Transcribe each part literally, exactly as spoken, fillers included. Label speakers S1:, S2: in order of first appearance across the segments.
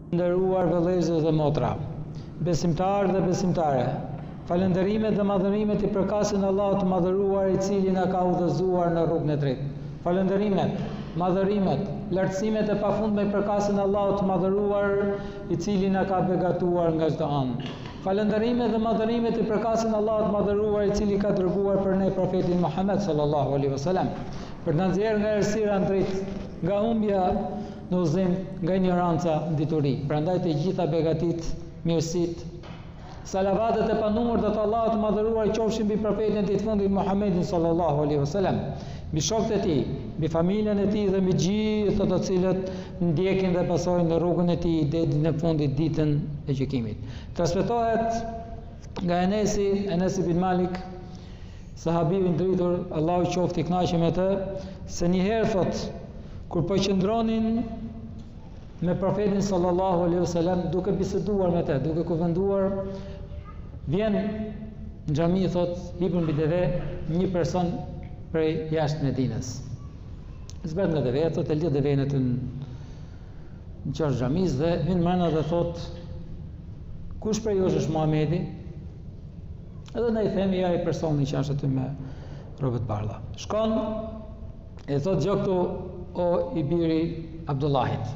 S1: Nderuar vëllezër dhe motra, besimtarë dhe besimtare, falënderimet dhe madhërimet i përkasin Allahut të madhëruar i cili na ka udhëzuar në rrugën e drejtë. Falënderimet, madhërimet, lartësimet e pafundme i përkasin Allahut të madhëruar i cili na ka begatuar nga çdo anë. Falënderimet dhe madhërimet i përkasin Allahut të madhëruar i cili ka dërguar për ne profetin Muhammed sallallahu alaihi wasallam, për të nxjerrë nga errësira në dritë, nga humbja në udhëzim, nga ignoranca në dituri. Prandaj të gjitha begatit, mirësit, salavatet e panumërta të Allahut të madhëruar qofshin mbi profetin e ditë fundit Muhammedin sallallahu alaihi wasallam, mbi shokët e tij, mbi familjen e tij dhe mbi gjithë të cilët ndjekin dhe pasojnë në rrugën e tij deri në fundit ditën e gjykimit. Transmetohet nga Enesi, Enes ibn Malik, sahabiu i ndritur, Allahu qoftë i kënaqur me të, se një herë thotë, kur po qëndronin me profetin sallallahu alaihi wasallam duke biseduar me të, duke kuvenduar, vjen në xhami, thot, hipën mbi deve një person prej jashtë Medinës. Zbret nga deve, thot, e lidh devën aty në qarë xhamis dhe vjen mbrana dhe thot, kush prej jush është Muhamedi? Edhe ne i themi, ja, i personi që është aty me rrobë të bardha. Shkon e thot, gjë këtu o i biri Abdullahit.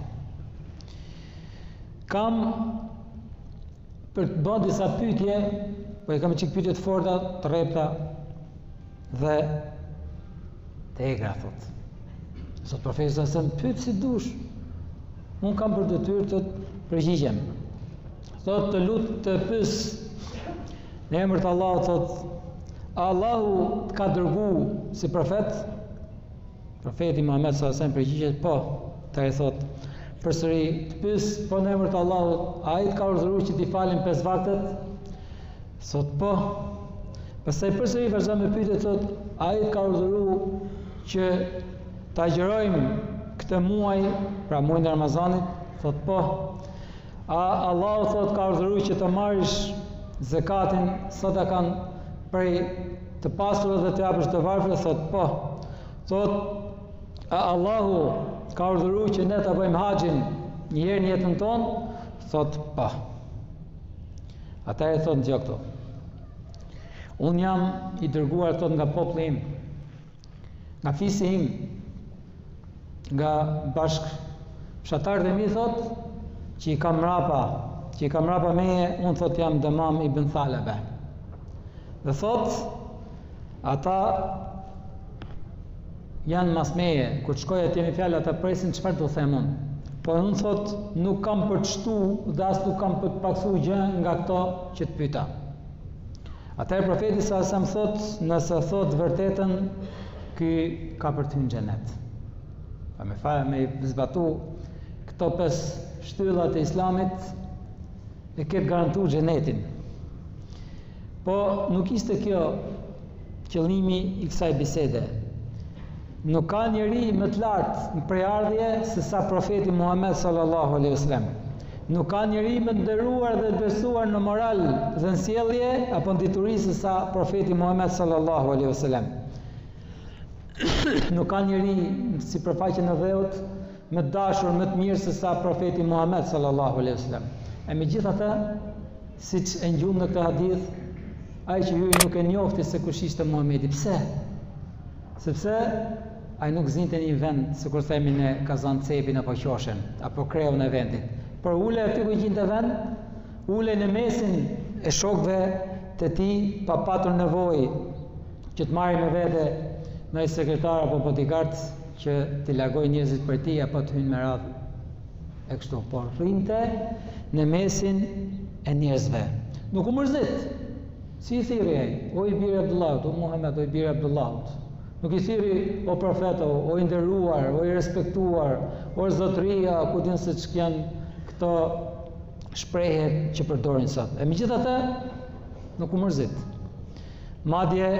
S1: Kam për të bërë disa pyetje, po e kam çik pyetje të forta, të rrepta dhe të egra, thot. Sot profeti sa më pyet si dush. Unë kam për detyrë të përgjigjem. Thot, të lut të pyes në emër të Allahut, thot, Allahu të ka dërguar si profet? Profeti Muhammed sallallahu alaihi wasallam përgjigjet, po, ta i thot, përsëri të pyes, po në emër të Allahut, a ai të ka urdhëruar që t'i falen pesë vaktet? Thot, po. Pastaj përsëri vazhdon me pyetje, thot, a ai të ka urdhëruar që ta agjërojmë këtë muaj, pra muajin e Ramazanit? Thot, po. A Allahu, thot, ka urdhëruar që të marrësh zakatin, sadakan prej të pasurve dhe të japësh të varfër? Thot, po. Thot, a Allahu ka urdhëruar që ne ta bëjmë haxhin një herë në jetën tonë? Thot, po. Ata e thot gjë këto. Unë jam i dërguar, thot, nga populli im, nga fisi im, nga bashk fshatarët e mi, thot, që i kam mrapa, që i kam mrapa meje, unë, thot, jam Damam ibn Thalaba. Dhe thot, ata janë mas meje, kur të shkoj atje me fjalë ata presin çfarë do them unë. Po unë, thot, nuk kam për të shtu dhe as nuk kam për të paksu gjë nga këto që të pyeta. Atëherë profeti sa sa më thot, nëse thot vërtetën, ky ka për të hyrë në xhenet. Pa me fare me zbatu këto pesë shtyllat e Islamit, e ketë garantuar xhenetin. Po nuk ishte kjo qëllimi i kësaj bisede. Nuk ka njeri më të lartë në prejardhje se sa profeti Muhammed sallallahu alaihi wasallam. Nuk ka njeri më të nderuar dhe të besuar në moral dhe në sjellje apo në dituri se sa profeti Muhammed sallallahu alaihi wasallam. Nuk ka njeri si përfaqen e dheut më të dashur, më të mirë se sa profeti Muhammed sallallahu alaihi wasallam. E megjithatë, siç e ngjum në këtë hadith, ai që hyri nuk e njofti se kush ishte Muhamedi. Pse? Sepse ai nuk zinte një vend, sikur themi ne Kazancepin apo Qoshen, apo kreun e vendit. Por ule aty ku gjinte vend, ule në mesin e shokëve të tij, pa patur nevojë që të marrë me vete në një sekretar apo bodyguard që t'i largoj njerëzit për ti apo të hynë me radhë e kështu. Por rrinte në mesin e njerëzve. Nuk u mërzit. Si i thiri ai, o i biri Abdullahut, o Muhammed, o i biri Abdullahut. Nuk i thiri o profeto, o i nderuar, o i respektuar, o zotëria, ku din se që janë këto shprehje që përdorin sot. E megjithatë, nuk u mërzit. Madje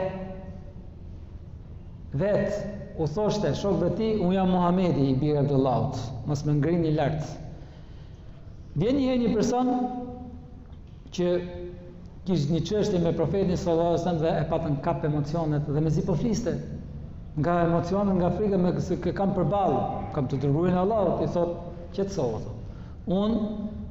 S1: vet u thoshte shokëve ti, unë jam Muhamedi i biri Abdullahut, mos më ngrini lart. Vjen një herë një person që kishte një çështje me profetin sallallahu alajhi wasallam dhe e patën kap emocionet dhe mezi po fliste. Nga emocionet, nga frika me se kam përballë, kam të dërguarin e Allahut, i thot, qetësohu, thot. Unë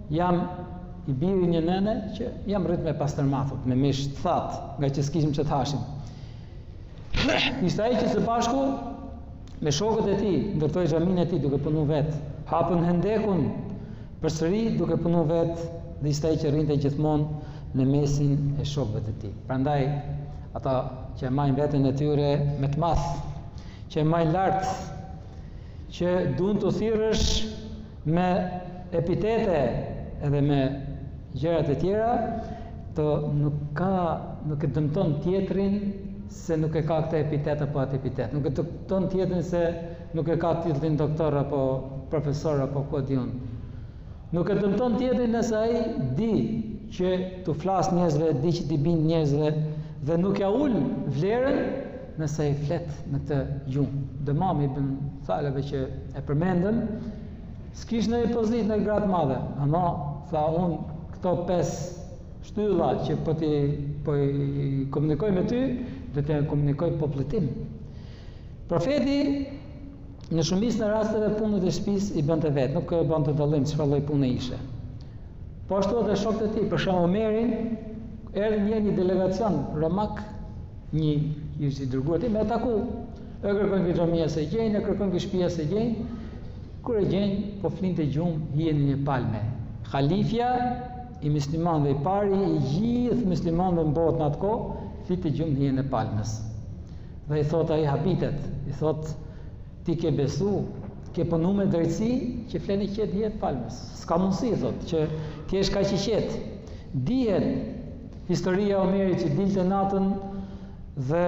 S1: jam i biri një nene që jam rrit me pastërmathut, me mish të thatë, nga që s'kishim që të hashim. Ishte ai që së bashku me shokët e tij, ndërtoi xhamin e tij duke punu vetë, hapën hendekun përsëri duke punu vetë, dhe ishte ai që rrinte gjithmonë në mesin e shokëve të tij. Prandaj ata që e majnë veten e tyre me të madh, që e majnë lart, që duan të thirrësh me epitete edhe me gjërat e tjera, të nuk ka, nuk e dëmton tjetrin se nuk e ka këtë epitet apo atë epitet. Nuk e dëmton tjetrin se nuk e ka titullin doktor apo profesor apo ko diun. Nuk e dëmton tjetrin nëse ai di që të flas njerëzve, di që t'i bind njerëzve dhe nuk ja ul vlerën nëse i flet në këtë gjumë. Dëmami ibn Thalebe që e përmendëm, s'kish në pozit në gratë madhe, ama tha unë këto pes shtylla që po t'i po i komunikoj me ty, dhe të komunikoj popullit tim. Profeti në shumicën e rasteve punët e shtëpisë i bënte vetë, nuk bënte dallim çfarë lloj pune ishte. Po ashtu edhe shokët e tij, për shembull Omerin, erdhi një një delegacion romak, një ishte i dërguar ti me ataku. E kërkojnë që xhamia se gjejnë, e kërkojnë që shtëpia se gjejnë. Kur e gjejnë, po flinte gjumë, hijen në një palme. Khalifja i muslimanëve i pari, i gjithë muslimanëve në botë në atë kohë, flinte gjumë hijen e palmës. Dhe i thot ai habitet, i thot ti ke besu, ke punu me drejtësi që fleni qetë hijet palmës. S'ka mundësi, thot, që ti jesh kaq i qetë. Dihet historia e Omerit që dilte natën dhe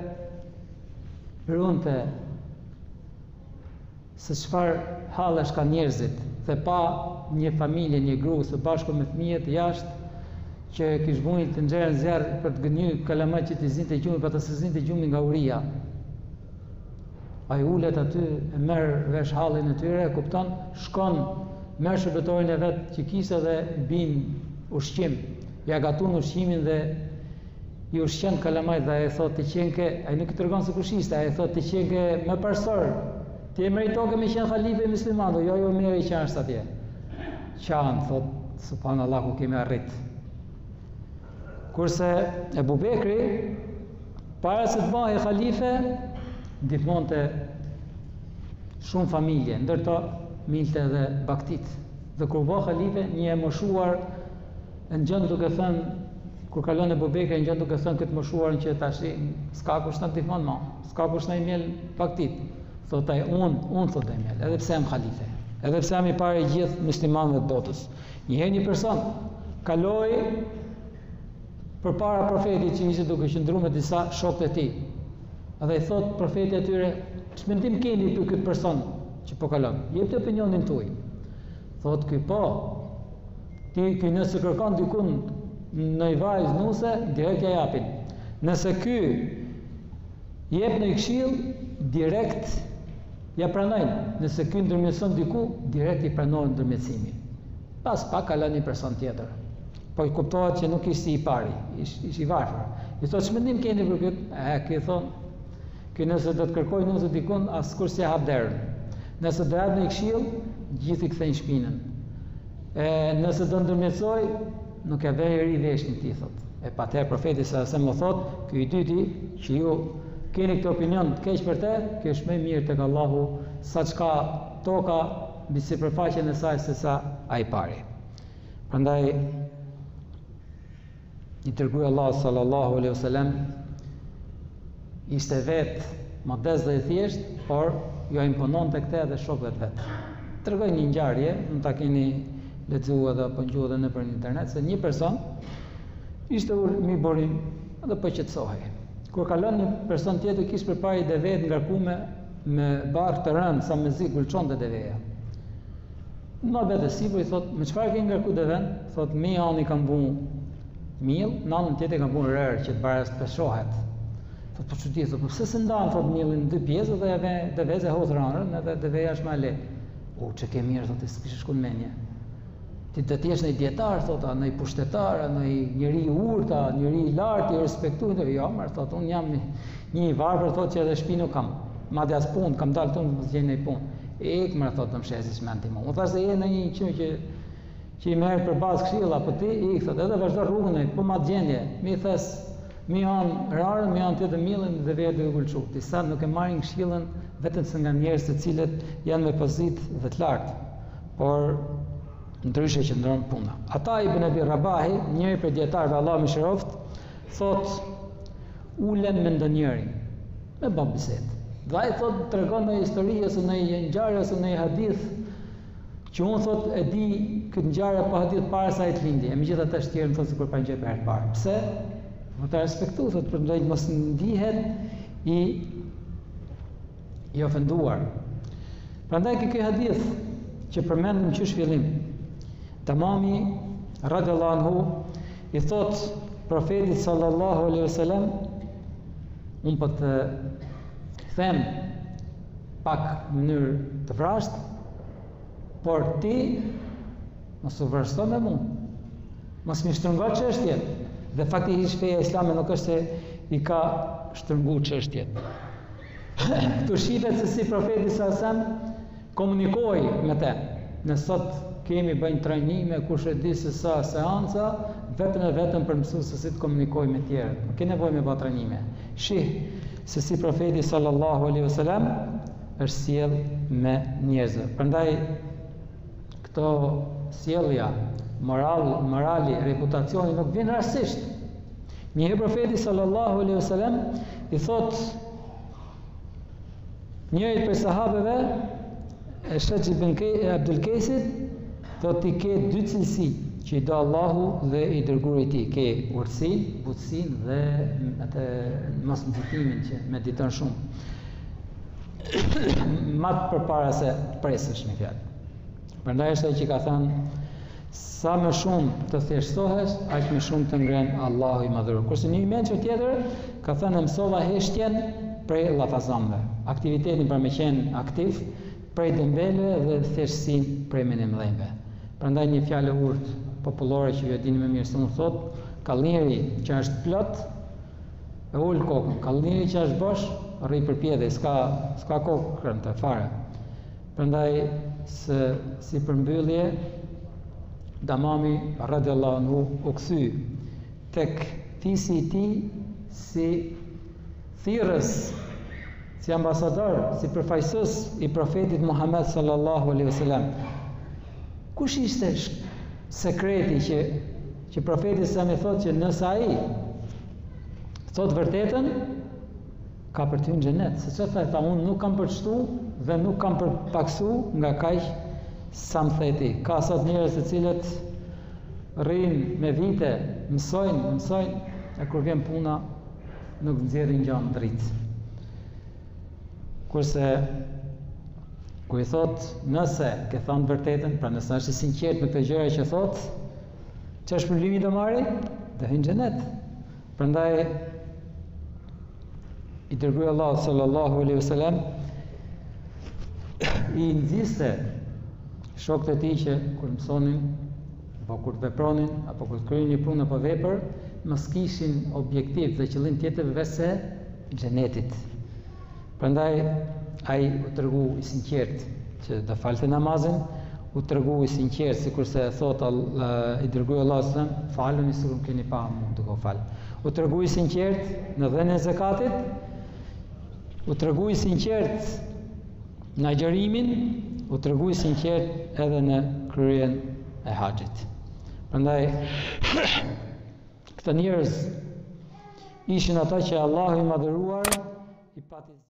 S1: runte se çfarë hallesh ka njerëzit, dhe pa një familje, një gru së bashku me fëmijët jashtë, që kish vujt të nxjerrën zjarr për të gënjur kalamaj që të zinte gjumin, për të se zinte gjumin nga uria. Ai ulet aty, e merr vesh hallin e tyre, e kupton, shkon, merr shërbëtorin e vet që kishte dhe bin ushqim. Ja gatun ushqimin dhe i ushqen kalamajt dhe ai thotë ti qenke, ai nuk i tregon se kush ishte, ai thotë ti qenke më parsor. Ti e meritoke me qenë halife i muslimanëve, jo jo merri që është atje. Qanë, thot, subhanallahu kemi arrit. Kurse Ebu Bekri, para se të bëhej halife, ndihmonte shumë familje, ndërto milte dhe baktit. Dhe kur bëhej halife, një e moshuar e ngjën duke thënë, kur kalon Ebu Bekri, ngjën duke thënë këtë moshuarin që tash s'ka kush ta ndihmon më, s'ka kush na i mjel baktit. Thot ai, unë, unë thot e mjel, edhe pse jam halife, edhe pse jam i pari i gjithë muslimanëve të botës. Njëherë një person kaloi përpara profetit që ishte duke qëndruar me disa shokë të tij. Dhe i thot profeti atyre, ç'mendim keni për këtë person që po kalon? Jepni opinionin tuaj. Thot ky po, ti ky nëse kërkon dikun në i vajzë nuse, direkt ja japin. Nëse ky jep në këshill, direkt ja pranojnë. Nëse ky ndërmjetëson diku, direkt i pranohen ndërmjetësimi. Pas pak kalon një person tjetër. Po i kuptohet që nuk ishte i pari, ish, ish i varfër. I thot ç'mendim keni për këtë? E, ky thon, ky nëse do të kërkoj nuse dikun, askush s'ia hap derën. Nëse do jap në këshill, gjithë i kthejnë shpinën. E nëse do ndërmjetësoj, nuk e vej ri veshin ti, thot. E patëherë profeti sa se më thot, ky i dyti që ju keni këtë opinion të keq për te, kjo është më e mirë tek Allahu sa çka toka mbi sipërfaqen e saj se sa ai pari. Prandaj i dërguari Allahu sallallahu alaihi wasallam ishte vetë modest dhe i thjesht, por jo impononte këtë edhe shokëve të vet. Tregoj një ngjarje, mund ta keni lexuar edhe apo ngjuar edhe nëpër internet, se një person ishte mi borim edhe po qetësohej. Kur kalon një person tjetër kishte përpara i devet ngarkume me bark të rënd sa me zi gulçonte deveja. Në vetë sipër i thot, me çfarë ke ngarku deven? Thot, mi ani kam bu miell, në anën tjetër kam bu rër që të baras të peshohet. Thot, po çudi, thot, po pse se ndan thot miellin në dy pjesë dhe ave deveza hodh rënën, edhe deveja është më le. U çe ke mirë thot, s'kishe shkuar mendje. Ti do të jesh në dietar, thota, në pushtetar, në njëri i urtë, njëri i lartë, i respektuar, jo, më thot, un jam një i varfër, thot që edhe shtëpi nuk kam. Madje as punë, kam dalë tonë të gjej në punë. Ik më thot të mshesish mend ti më. U thash se je në një qytet që që i merr për bazë këshilla, po ti i thot, edhe vazhdo rrugën e, po ma gjendje, mi thes, mi janë rarën, mi janë tjetër millën dhe vetë duke kulçu. Disa nuk e marrin këshillën vetëm se nga njerëz të cilët janë me pozitë dhe të lartë, por ndryshe që ndron puna. Ata ibn Abi Rabahi, njëri prej dietarëve Allahu më shëroft, thot ulem me ndonjërin, me bën bisedë. Dhe ai thot tregon një histori ose një ngjarje ose një hadith që unë thot e di këtë ngjarje pa hadith para sa ai të lindi. E megjithatë është tjerë thot sikur pa ngjarje për herë të parë. Pse? Do ta respektoj thot për ndonjë mos ndihet i i ofenduar. Prandaj ky hadith që përmendëm që është fillim. Tamami radhiyallahu anhu i thot profetit sallallahu alaihi wasallam, unë po të them pak në mënyrë të vrasht, por ti mos u vërsto me mu, mos mi shtrëngo çështjet. Dhe faktikisht feja islame nuk është se i ka shtrëngu çështjet. Këtu shifet se si profeti sallallahu alaihi wasallam komunikoi me te. Ne sot kemi bëjnë trajnime, kush e di se sa seanca, vetëm e vetëm për mësu se si të komunikoj me tjerët. Nuk ke nevojë me bë trajnime. Shih se si profeti sallallahu alaihi wasallam është sjell me njerëzve. Prandaj këto sjellja, moral, morali, reputacioni nuk vjen rastësisht. Një herë profeti sallallahu alaihi wasallam i thot njërit prej sahabeve, e Sheikh ibn Abdul Kaisit, thot ti ke dy cilësi që i do Allahu dhe i dërguari i tij, ke urtësinë, butësinë dhe atë mos nxitimin që mediton shumë. Mat përpara se presësh me fjalë. Prandaj është ai që ka thënë sa më shumë të thjeshtohesh, aq më shumë të ngren Allahu i madhëruar. Kurse një mençur tjetër ka thënë mësova heshtjen prej llafazamve, aktivitetin për me qenë aktiv, prej dembeleve dhe thjeshtësinë prej menimdhënve. Prandaj një fjalë urtë popullore që ju e dini më mirë se unë thot, kallniri që është plot e ul kokën, kallniri që është bosh rri përpjedhje, s'ka s'ka kokën të fare. Prandaj se si përmbyllje Damami radhiyallahu anhu u kthy tek fisi i tij si thirrës, si ambasador, si përfaqësues i profetit Muhammed sallallahu alaihi wasallam. Kush ishte sekreti që që profeti sa më thotë që nëse ai thot vërtetën, ka për ty në xhenet. Se çfarë tha, tha unë nuk kam përshtu dhe nuk kam përpaksu nga kaq sa më theti. Ka sot njerëz të cilët rrinë me vite, mësojnë, mësojnë, e kur vjen puna nuk nxjerrin gjë drejt. Kurse kur i thot nëse ke thënë vërtetën, pra nëse është i sinqert me këtë gjëra që thot, ç'është problemi do marrë? Do hyjë në xhenet. Prandaj i dërguari Allah sallallahu alaihi wasallam i nxiste shokët e tij që kur mësonin apo kur vepronin apo kur kryenin një punë apo vepër, mos kishin objektiv dhe qëllim tjetër veç se xhenetit. Prandaj ai u tregu i sinqert që do falte namazin, u tregu i sinqert sikurse thot i dërguari Allah sallallahu alaihi wasallam, faluni sikur keni pa mua duke u fal. U tregu i sinqert në dhënien e zakatit, u tregu i sinqert në agjërimin, u tregu i sinqert edhe në kryen e haxhit. Prandaj këta njerëz ishin ata që Allahu i madhëruar i pati